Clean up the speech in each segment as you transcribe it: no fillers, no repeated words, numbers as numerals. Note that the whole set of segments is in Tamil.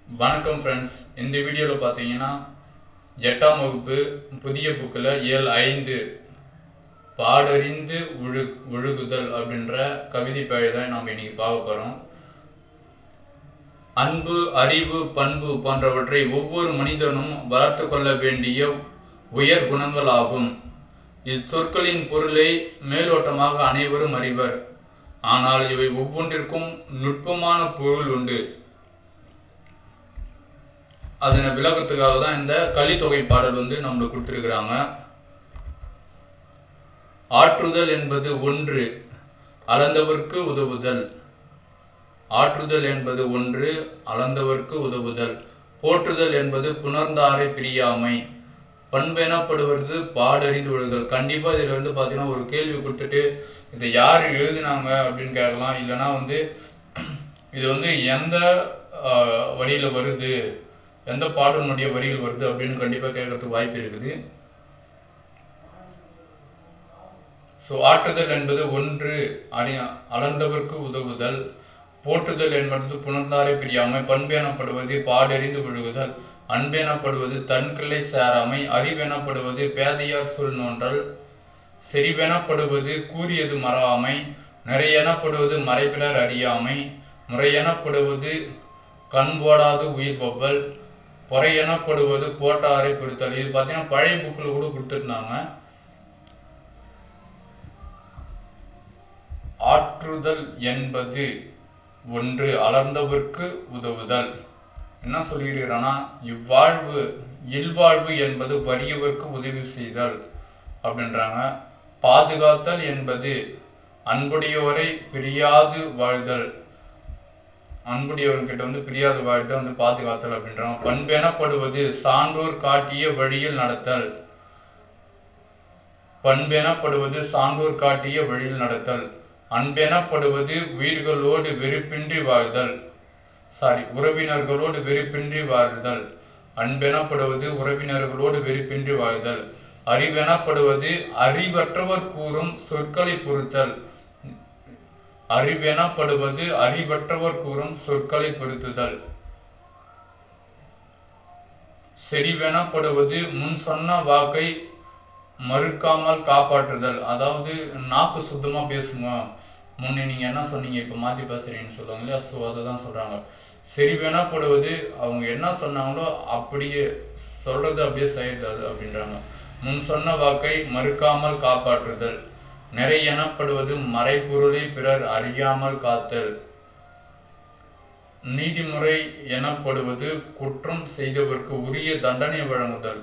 வணக்கம் ஃப்ரெண்ட்ஸ். இந்த வீடியோவில் பார்த்தீங்கன்னா 8ஆம் வகுப்பு புதிய புக்கில் இயல் 5 பாடறிந்து ஒழுகுதல் அப்படின்ற கவிதை பேழை தான் நாம் இன்னைக்கு பார்க்க போகிறோம். அன்பு, அறிவு, பண்பு போன்றவற்றை ஒவ்வொரு மனிதனும் வளர்த்து கொள்ள வேண்டிய உயர் குணங்கள் ஆகும். இச்சொற்களின் பொருளை மேலோட்டமாக அனைவரும் அறிவர். ஆனால் இவை ஒவ்வொன்றிற்கும் நுட்பமான பொருள் உண்டு. அதனை விளக்கத்துக்காக தான் இந்த கலித்தொகை பாடல் நம்மளுக்கு கொடுத்துருக்குறாங்க. ஆற்றுதல் என்பது ஒன்று, அளந்தவர்க்கு உதவுதல். ஆற்றுதல் என்பது ஒன்று, அளந்தவர்க்கு உதவுதல். போற்றுதல் என்பது புணர்ந்தாரை பிரியாமை. பண்பெனப்படுவது பாடறிந்து ஒழுகுதல். கண்டிப்பா இதுல பாத்தீங்கன்னா ஒரு கேள்வி கொடுத்துட்டு இதை யார் எழுதினாங்க அப்படின்னு கேட்கலாம். இல்லைன்னா இது எந்த வழியில வருது, எந்த பாடலுடைய வரிகள் வருது அப்படின்னு கண்டிப்பா கேட்கறதுக்கு வாய்ப்பு இருக்குது. ஆற்றுதல் என்பது ஒன்று, அளந்தவர்க்கு உதவுதல். போற்றுதல் என்பது புணர்ந்தாரை பிரியாமை. பண்பெனப்படுவது பாடறிந்து ஒழுகுதல். அன்பெனப்படுவது தன்கிளை சேராமை. அறிவெனப்படுவது பேதையார் சொல் நோன்றல். செறிவெனப்படுவது கூறியது மறவாமை. நிறையெனப்படுவது மறைபிலர் அறியாமை. முறையெனப்படுவது கண் போடாது உயிர் பவ்வல். பொறையெனப்படுவது போட்டாரை பொறுத்தல். இது பார்த்தீங்கன்னா பழைய புக்கில் கூட கொடுத்துருந்தாங்க. ஆற்றுதல் என்பது ஒன்று, அளந்தவர்க்கு உதவுதல். என்ன சொல்லியிருக்கிறான்னா, இவ்வாழ்வு இல்வாழ்வு என்பது வறியவர்க்கு உதவி செய்தல் அப்படின்றாங்க. பாதுகாத்தல் என்பது அன்புடையோரை பிரியாது வாழ்தல். அன்புடையவர்கிட்ட பிரியாது வாழ்தல் பாதுகாத்தல் அப்படின்றாங்க. பண்பெனப்படுவது சான்றோர் காட்டிய வழியில் நடத்தல். பண்பெனப்படுவது சான்றோர் காட்டிய வழியில் நடத்தல். அன்பெனப்படுவது உயிர்களோடு வெறுப்பின்றி வாழ்தல். உறவினர்களோடு வெறுப்பின்றி வாழ்தல். அன்பெனப்படுவது உறவினர்களோடு வெறுப்பின்றி வாழ்தல். அறிவெனப்படுவது அறிவற்றவர் கூறும் சொற்களை பொறுத்தல். அறிவெனப்படுவது அறிவற்றவர் கூறும் சொற்களை பொறுத்துதல். செறிவெனப்படுவது முன் சொன்ன வாக்கை மறுக்காமல் காப்பாற்றுதல். அதாவது நாக்கு சுத்தமா பேசுங்க, முன்னே நீங்க என்ன சொன்னீங்க இப்ப மாத்தி பேசுறீங்கன்னு சொல்லுவாங்க இல்லையா, அதை தான் சொல்றாங்க. செறிவெனப்படுவது அவங்க என்ன சொன்னாங்களோ அப்படியே சொல்றது அப்படியே செய்யறது அப்படின்றாங்க. முன் சொன்ன வாக்கை மறுக்காமல் காப்பாற்றுதல். நிறையெனப்படுவது மறைபொருளை பிறர் அறியாமல் காத்தல். நீதிமுறை எனப்படுவது குற்றம் செய்தவர்க்கு உரிய தண்டனை வழங்குதல்.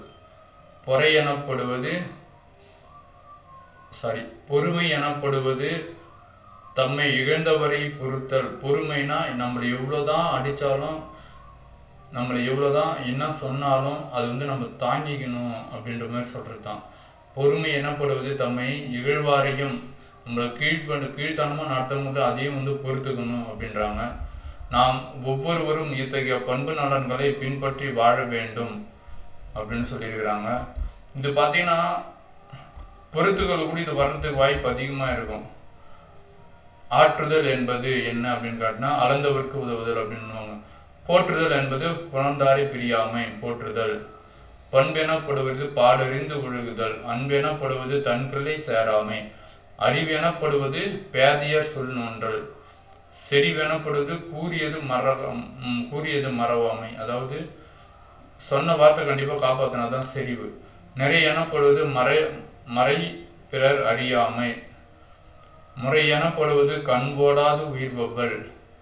பொறுமை எனப்படுவது தம்மை இழந்தவரை பொறுத்தல். பொறுமைனா நம்மளை எவ்வளவுதான் அடிச்சாலும், நம்மளை எவ்வளவுதான் என்ன சொன்னாலும் அது நம்ம தாங்கிக்கணும் அப்படின்ற மாதிரி சொல்றதுதான். பொறுமை எனப்படுவது தம்மை இகழ்வாரையும் நம்மளை கீழ்த்தனமா நடத்தும் போது அதையும் பொறுத்துக்கணும் அப்படின்றாங்க. நாம் ஒவ்வொருவரும் இத்தகைய பண்பு நலன்களை பின்பற்றி வாழ வேண்டும் அப்படின்னு சொல்லியிருக்கிறாங்க. இது பார்த்தீங்கன்னா பொறுத்துக்கள் கூட இது வர்றதுக்கு வாய்ப்பு அதிகமா இருக்கும். ஆற்றுதல் என்பது என்ன அப்படின்னு காட்டினா அளந்தவர்க்கு உதவுதல் அப்படின்னு. போற்றுதல் என்பது புணர்ந்தாரை பிரியாமை போற்றுதல். பண்பெனப்படுவது பாடறிந்து ஒழுகுதல். அன்பெனப்படுவது தன்கிளை சேராமை. அறிவெனப்படுவது பேதையர் சொல் நோன்றல். செறிவெனப்படுவது கூறியது மறவாமை. அதாவது சொன்ன வார்த்தை கண்டிப்பா காப்பாத்தினாதான் செறிவு. நிறையெனப்படுவது மறை பிறர் அறியாமை. முறையெனப்படுவது கண் போடாது உயிர் பவ்வல்.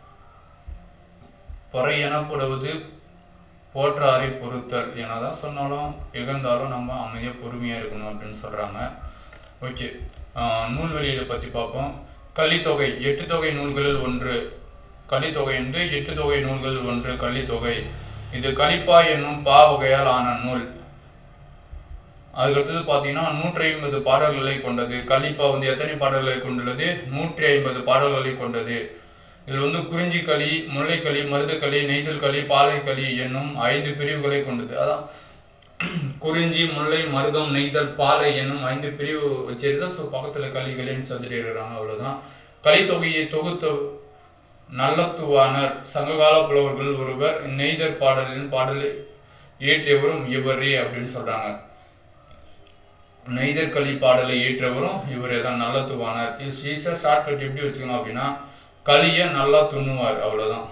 பொறையெனப்படுவது போற்றாரை பொறுத்தல். என்னதான் சொன்னாலும் இகழ்ந்தாலும் நம்ம அமைதியா பொறுமையா இருக்கணும் அப்படின்னு சொல்றாங்க. ஓகே, நூல்வெளியை பத்தி பார்ப்போம். கலித்தொகை 8 தொகை நூல்களில் ஒன்று. கலித்தொகை 8 தொகை நூல்களில் ஒன்று கலித்தொகை. இது கலிப்பா என்னும் பா வகையால் ஆன நூல். அதுக்கடுத்தது பார்த்தீங்கன்னா 150 பாடல்களை கொண்டது. கலிப்பா எத்தனை பாடல்களை கொண்டுள்ளது? 150 பாடல்களை கொண்டது. இதில் குறிஞ்சி களி, முல்லைக்களி, மருதக்களி, நெய்தல் களி, பாலைக்களி என்னும் 5 பிரிவுகளை கொண்டது. அதான் குறிஞ்சி, முல்லை, மருதம், நெய்தல், பாலை என்னும் 5 பிரிவு வச்சிருந்தா பக்கத்துல களின்னு சொல்லிட்டு இருக்கிறாங்க. அவ்வளவுதான். கலித்தொகையை தொகுத்த நல்லத்துவானர் சங்ககால புலவர்கள் ஒருவர். நெய்தல் பாடலை இயற்றியவரும் இவரே அப்படின்னு சொல்றாங்க. நெய்தற்களி பாடலை இயற்றவரும் இவரே தான், நல்லத்துவானர். ஈஸியாக ஷார்ட்கட் எப்படி வச்சுக்கணும் அப்படின்னா, களிய நல்லா துண்ணுவார், அவ்வளோதான்.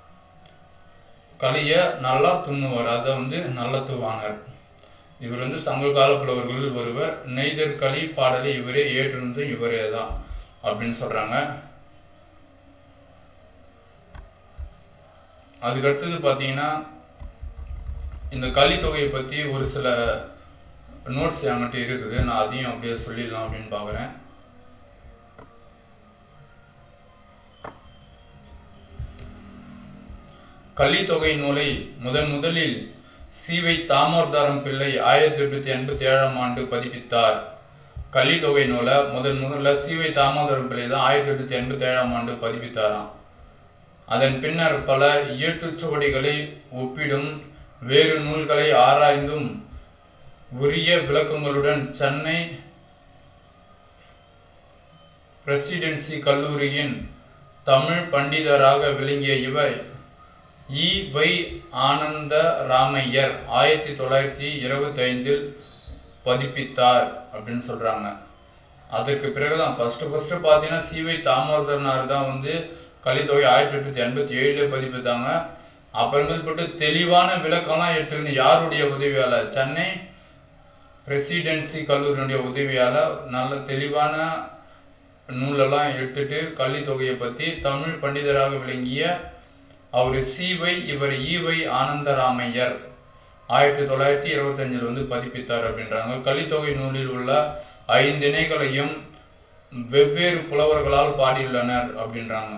களிய நல்லா துண்ணுவார், அதை நல்லத்துவானர். இவர் சங்ககால புலவர்கள் ஒருவர். நெய்தற்களி பாடலை இவரே ஏற்றிருந்து இவரே தான் அப்படின்னு சொல்றாங்க. அதுக்கு அடுத்தது பார்த்தீங்கன்னா, இந்த கலித்தொகையை பற்றி ஒரு சில நோட்ஸ் என்கிட்ட இருக்குது. நான் அதையும் அப்படியே சொல்லிடலாம் அப்படின்னு பார்க்குறேன். கலித்தொகை நூலை முதலில் சீவை தாமோதரம் பிள்ளை 1887 ஆண்டு பதிப்பித்தார். கலித்தொகை நூலை முதல்ல சீவை தாமோதரம் பிள்ளை தான் 1887 ஆண்டு பதிப்பித்தாராம். அதன் பின்னர் பல இயற்றுச்சுவடிகளை ஒப்பிடும், வேறு நூல்களை ஆராய்ந்தும் உரிய விளக்கங்களுடன் சென்னை பிரசிடென்சி கல்லூரியின் தமிழ் பண்டிதராக விளங்கிய இவர் ஈ.வை. ஆனந்தராமையர் 1925 பதிப்பித்தார் அப்படின்னு சொல்றாங்க. அதற்கு பிறகுதான் ஃபர்ஸ்ட் பார்த்தீங்கன்னா சீவை தாமோதரனார் தான் கலித்தொகை 1887 பதிப்பித்தாங்க. அப்புறமேற்பட்டு தெளிவான விளக்கம்லாம் எடுத்துக்கிட்டு யாருடைய உதவியால, சென்னை பிரசிடென்சி கல்லூரியினுடைய உதவியால நல்ல தெளிவான நூலெல்லாம் எடுத்துட்டு கலித்தொகையை பற்றி தமிழ் பண்டிதராக விளங்கிய அவர் இவர் ஈ.வை. ஆனந்தராமையர் 1925 பதிப்பித்தார் அப்படின்றாங்க. கலித்தொகை நூலில் உள்ள 5 இணைகளையும் வெவ்வேறு புலவர்களால் பாடியுள்ளனர் அப்படின்றாங்க.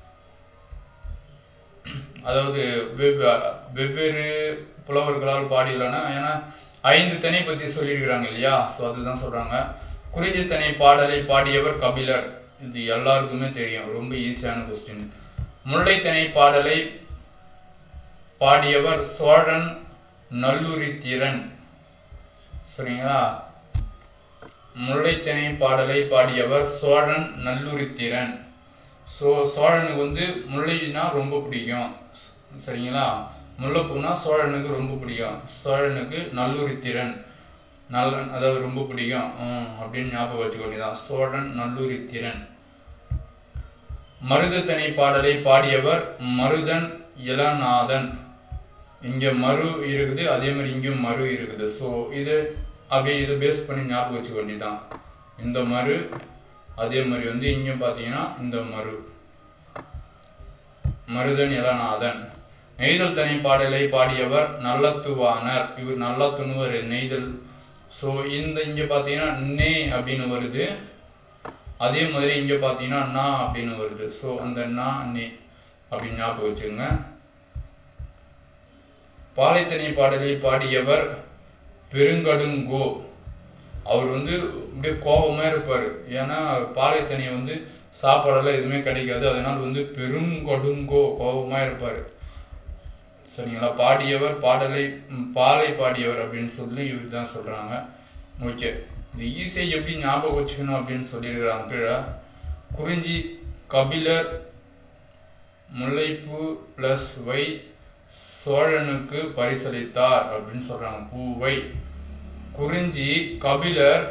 அதாவது வெவ்வேறு புலவர்களால் பாடியுள்ளன. ஏன்னா 5 திணை பற்றி சொல்லியிருக்கிறாங்க இல்லையா, ஸோ அதுதான் சொல்றாங்க. குறிஞ்சி திணை பாடலை பாடியவர் கபிலர், இது எல்லாருக்குமே தெரியும், ரொம்ப ஈஸியான கொஸ்டின். முல்லை திணை பாடலை பாடியவர் சோழன் நல்லுரித்திரன், சரிங்களா? முல்லை திணை பாடலை பாடியவர் சோழன் நல்லுரித்திரன். ஸோ சோழனுக்கு முல்லைனா ரொம்ப பிடிக்கும், சரிங்களா? முல்லைப்பூனா சோழனுக்கு ரொம்ப பிடிக்கும். சோழனுக்கு நல்லுரித்திரன் அதாவது ரொம்ப பிடிக்கும் அப்படின்னு ஞாபகம் வச்சுக்கொண்டுதான் சோழன் நல்லுரித்திரன். மருதத்திணை பாடலை பாடியவர் மருதன் இளநாதன். இங்கே மரு இருக்குது, அதே மாதிரி இங்கேயும் மரு இருக்குது. ஸோ இது பேஸ் பண்ணி ஞாபகம் வச்சுக்க வேண்டியதான். இந்த மரு அதே மாதிரி இங்கே பார்த்தீங்கன்னா இந்த மருதன் இளநாதன். நெய்தல் திணை பாடலை பாடியவர் நல்லத்துவானர். இவர் நல்லத்துணுவர் நெய்தல். ஸோ இங்கே பார்த்தீங்கன்னா நே அப்படின்னு வருது, அதே மாதிரி இங்கே பார்த்தீங்கன்னா நா அப்படின்னு வருது. ஸோ அந்த நா நே அப்படின்னு ஞாபகம் வச்சுக்கோங்க. பாலைத்திணை பாடலை பாடியவர் பெருங்கடுங்கோ. அவர் அப்படியே கோபமாக இருப்பார். ஏன்னா பாலைத்திணை சாப்பாடெல்லாம் எதுவுமே கிடைக்காது, அதனால் பெருங்கடுங்கோ கோபமாக இருப்பார், சரிங்களா? பாடியவர் பாலை பாடியவர் அப்படின்னு சொல்லி இவர் தான் சொல்கிறாங்க. ஓகே, இந்த ஈஸியை எப்படி ஞாபகம் வச்சுக்கணும் அப்படின்னு சொல்லியிருக்கிறாங்க கீழே. குறிஞ்சி கபிலர் முல்லைப்பூ ப்ளஸ் வை சோழனுக்கு பரிசளித்தார் அப்படின்னு சொல்கிறாங்க. பூவை குறிஞ்சி கபிலர்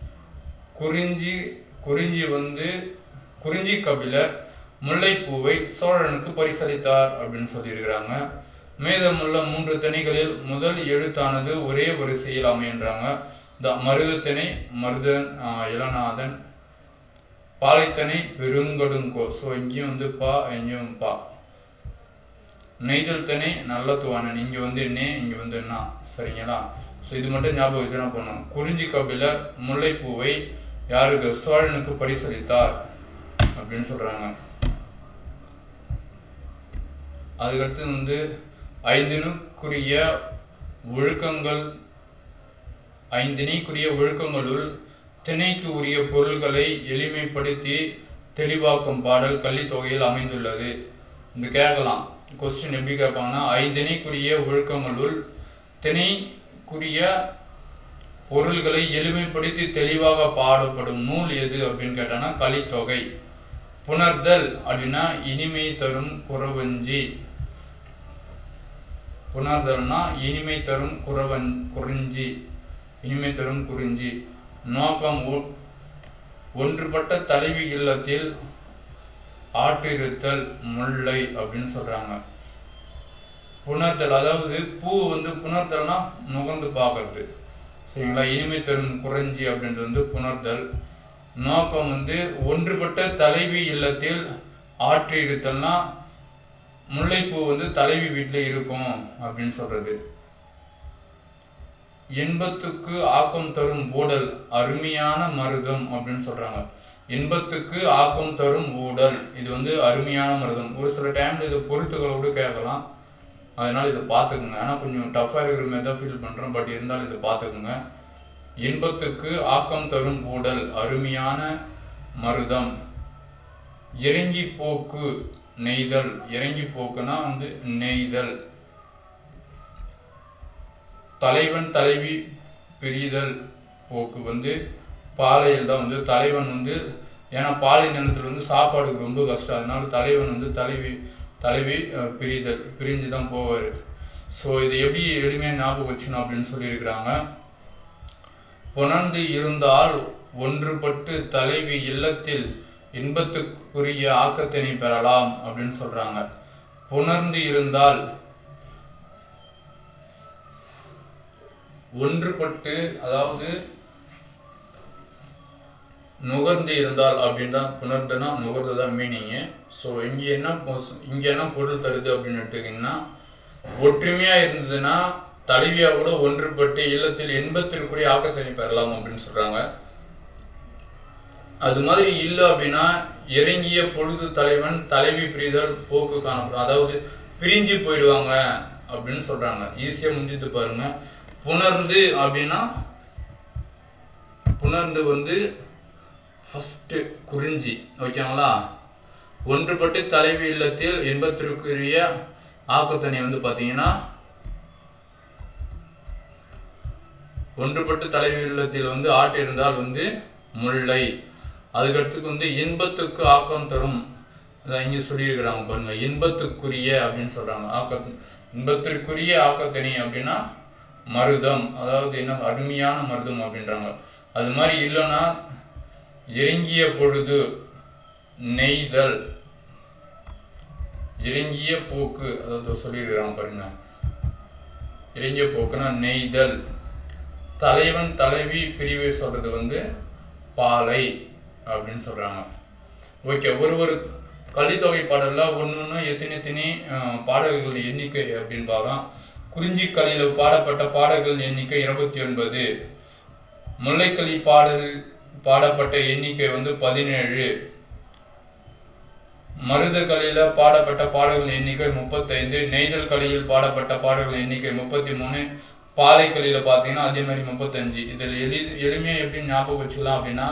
குறிஞ்சி கபிலர் முல்லைப்பூவை சோழனுக்கு பரிசளித்தார் அப்படின்னு சொல்லியிருக்கிறாங்க. மீதமுள்ள 3 திணைகளில் முதல் எழுத்தானது ஒரே வரிசையில் அமைகின்றாங்க. மருதத்திணை மருதன் இளநாதன், பாலைத்திணை பெருங்கடுங்கோ. ஸோ இங்கேயும் பா, இங்கேயும் பா. நெய்தல் திணை நல்லத்துவானன், இங்கே நே, இங்கே நா, சரிங்களா? ஸோ இது மட்டும் ஞாபகம் வச்சுனா போகணும். குறிஞ்சி கபிலர் முல்லைப்பூவை யாருக்கு? சோழனுக்கு பரிசளித்தார் அப்படின்னு சொல்றாங்க. அதுக்கடுத்து 5 ஒழுக்கங்களுள் திணைக்கு உரிய பொருள்களை எளிமைப்படுத்தி தெளிவாக்கும் பாடல் கலித்தொகையில் அமைந்துள்ளது. இந்த கேட்கலாம், கொஸ்டின் எப்படி கேட்பாங்கன்னா, 5 திணைக்குரிய ஒழுக்கங்களுள் திணைக்குரிய பொருள்களை எளிமைப்படுத்தி தெளிவாக பாடப்படும் நூல் எது அப்படின்னு கேட்டாங்கன்னா கலித்தொகை. புணர்தல் அப்படின்னா இனிமை தரும் குறவஞ்சி. புணர்தல்னா இனிமை தரும் குறிஞ்சி, இனிமை தரும் குறிஞ்சி. நோக்கம் ஒன்றுபட்ட தலைவி இல்லத்தில் ஆற்றிருத்தல் முல்லை அப்படின்னு சொல்றாங்க. புணர்தல் அதாவது பூ புணர்தல்னா நுகர்ந்து பார்க்கறது, சரிங்களா. இனிமை தரும் குறிஞ்சி அப்படின்றது புணர்தல். நோக்கம் ஒன்றுபட்ட தலைவி இல்லத்தில் ஆற்றி இருத்தல்னா முல்லைப்பூ தலைவி வீட்டில் இருக்கும் அப்படின்னு சொல்றது. இன்பத்துக்கு ஆக்கம் தரும் ஊடல் அருமையான மருதம் அப்படின்னு சொல்றாங்க. இன்பத்துக்கு ஆக்கம் தரும் ஊடல் இது அருமையான மருதம். ஒரு சில டைம்ல இது பொருத்துகளோடு கேட்கலாம், அதனால இதை பார்த்துக்குங்க. ஆனால் கொஞ்சம் டஃப்பாக இருக்கிற மாதிரி தான் ஃபீல் பண்ணுறோம், பட் இருந்தாலும் இதை பார்த்துக்குங்க. இன்பத்துக்கு ஆக்கம் தரும் ஊடல் அருமையான மருதம். இறங்கி போக்கு நெய்தல். இறங்கி போக்குனா நெய்தல். தலைவன் தலைவி பிரிதல் போக்கு பாலையில் தான் தலைவன் ஏன்னா பாலை நிலத்தில் சாப்பாடுக்கு ரொம்ப கஷ்டம், அதனால தலைவன் தலைவி பிரிஞ்சு தான் போவார். ஸோ இது எப்படி எளிமையாக ஞாபகம் வச்சுக்கணும் அப்படின்னு சொல்லியிருக்கிறாங்க. புணர்ந்து இருந்தால் ஒன்றுபட்டு தலைவி இல்லத்தில் இன்பத்துக்குரிய ஆக்கத்தினை பெறலாம் அப்படின்னு சொல்றாங்க. புணர்ந்து இருந்தால் ஒன்றுபட்டு, அதாவது நுகர்ந்து இருந்தால் அப்படின்னு தான் புணர்ந்துனா நுகர்ந்து தான் மீனிங்கு. ஸோ இங்கே என்ன பொருள் தருது அப்படின்னு எடுத்துக்கிங்கன்னா, ஒற்றுமையா இருந்ததுன்னா தலைவியா கூட ஒன்றுபட்டு இல்லத்தில் இன்பத்திற்குரிய ஆக்கத்தினை பெறலாம் அப்படின்னு சொல்றாங்க. அது மாதிரி இல்லை அப்படின்னா இறங்கிய பொழுது தலைவன் தலைவி பிரிதல் போக்கு காணப்படும், அதாவது பிரிஞ்சு போயிடுவாங்க அப்படின்னு சொல்றாங்க. ஈஸியா முடிஞ்சது பாருங்க. புணர்ந்து அப்படின்னா புணர்ந்து ஃபர்ஸ்ட் குறிஞ்சி, ஓகேங்களா. ஒன்றுபட்டு தலைவி இல்லத்தில் இன்பத்திற்குரிய ஆக்கத்தனை பார்த்தீங்கன்னா ஒன்றுபட்டு தலைவி இல்லத்தில் ஆட்டு இருந்தால் முல்லை. அதுக்கடுத்துக்கு இன்பத்துக்கு ஆக்கம் தரும், இங்கே சொல்லியிருக்கிறாங்க பாருங்க. இன்பத்துக்குரிய அப்படின்னு சொல்றாங்க. இன்பத்திற்குரிய ஆக்கத்தனி அப்படின்னா மருதம், அதாவது என்ன அருமையான மருதம் அப்படின்றாங்க. அது மாதிரி இல்லைன்னா இறங்கிய பொழுது நெய்தல். இறங்கிய போக்கு அதாவது சொல்லியிருக்கிறாங்க பாருங்க. இறங்கிய போக்குன்னா நெய்தல். தலைவன் தலைவி பிரிவை சொல்றது பாலை அப்படின்னு சொல்றாங்க. ஓகே, ஒரு கலித்தொகை பாடல்ல ஒன்று எத்தனை பாடல்கள் எண்ணிக்கை அப்படின்னு பார்க்கலாம். குறிஞ்சி கலியில் பாடப்பட்ட பாடல்கள் எண்ணிக்கை 29. முல்லைக்கலி பாடப்பட்ட எண்ணிக்கை 17. மருத கலியில பாடப்பட்ட பாடல்கள் எண்ணிக்கை 35. நெய்தல் கலியில் பாடப்பட்ட பாடல்கள் எண்ணிக்கை 33. பாலை கலியில பார்த்தீங்கன்னா அதே மாதிரி 35. இதில் எளிமையா எப்படி ஞாபகம் வச்சுக்கலாம் அப்படின்னா,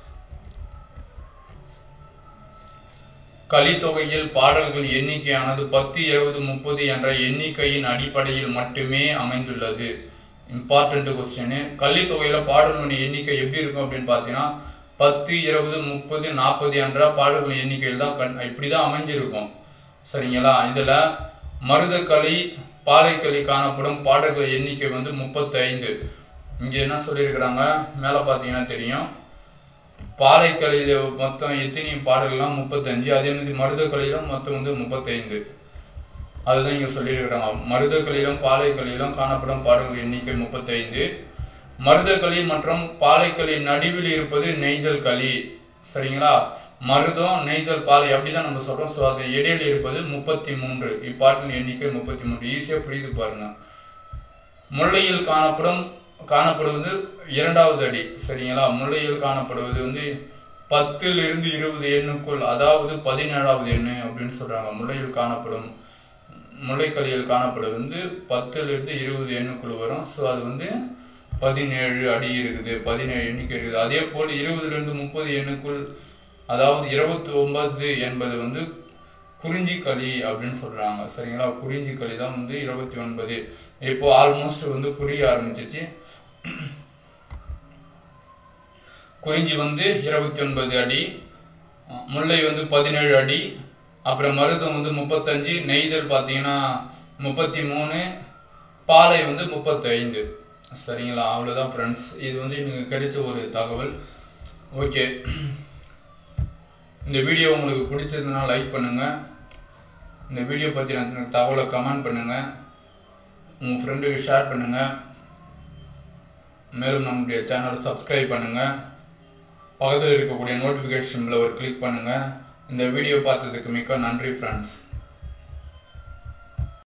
கலித்தொகையில் பாடல்கள் எண்ணிக்கையானது 10, 20, 30 என்ற எண்ணிக்கையின் அடிப்படையில் மட்டுமே அமைந்துள்ளது. Important question. கலித்தொகையில பாடல்களின் எண்ணிக்கை எப்படி இருக்கும் அப்படின்னு பார்த்தீங்கன்னா 10, 20, 30, 40 என்ற பாடல்களின் எண்ணிக்கையில் தான் இப்படிதான் அமைஞ்சிருக்கும், சரிங்களா. இதுல மருதக்களி பாலைக்களி காணப்படும் பாடல்கள் எண்ணிக்கை 35. இங்க என்ன சொல்லியிருக்கிறாங்க மேல பார்த்தீங்கன்னா தெரியும். பாலைக்கலியில மொத்தம் எத்தனை பாடல்கள்லாம் 35, அதே மாதிரி மருதக்களிலும் மொத்தம் 35. அதுதான் இங்க சொல்லியிருக்கிறாங்க. மருதக்களிலும் பாலைக்களிலும் காணப்படும் பாடல்கள் எண்ணிக்கை 35. மருதக்களி மற்றும் பாலைக்களி நடுவில் இருப்பது நெய்தல் களி, சரிங்களா. மருதம் நெய்தல் பாலை அப்படிதான் நம்ம சொல்றோம். ஸோ அது இடையில இருப்பது 33. இப்பாட்டின் எண்ணிக்கை 33. ஈஸியா புரியுது பாருங்க. முல்லையில் காணப்படுவது 2வது அடி, சரிங்களா. முல்லையில் காணப்படுவது 10 இருந்து 20 எண்ணுக்குள், அதாவது 17வது எண்ணு அப்படின்னு சொல்றாங்க. முல்லைக்கலியில் காணப்படுவது 10 இருந்து 20 எண்ணுக்குள் வரும். ஸோ அது 17 அடி இருக்குது, 17 எண்ணிக்கை இருக்குது. அதே போல் 20 இருந்து 30 எண்ணுக்குள், அதாவது 29 என்பது குறிஞ்சி களி அப்படின்னு சொல்றாங்க, சரிங்களா. குறிஞ்சி களி தான் 29. இப்போ ஆல்மோஸ்ட் புரிய ஆரம்பிச்சிச்சு. குறிஞ்சி 29 அடி, முல்லை வந்து 17 அடி, அப்புறம் மருதம் வந்து 35, நெய்தல் பார்த்தீங்கன்னா 33, பாலை வந்து 35. சரிங்களா? அவ்வளோதான் ஃப்ரெண்ட்ஸ். இது வந்து எனக்கு கிடைச்ச ஒரு தகவல். ஓகே, இந்த வீடியோ உங்களுக்கு பிடிச்சதுன்னா லைக் பண்ணுங்கள். இந்த வீடியோ பற்றின தகவலை கமெண்ட் பண்ணுங்கள். உங்கள் ஃப்ரெண்டுக்கு ஷேர் பண்ணுங்கள். மேலும் நம்முடைய சேனலை சப்ஸ்கிரைப் பண்ணுங்கள். பக்கத்தில் இருக்கக்கூடிய நோட்டிஃபிகேஷனில் ஒரு கிளிக் பண்ணுங்கள். இந்த வீடியோ பார்த்ததுக்கு மிக்க நன்றி ஃப்ரெண்ட்ஸ்.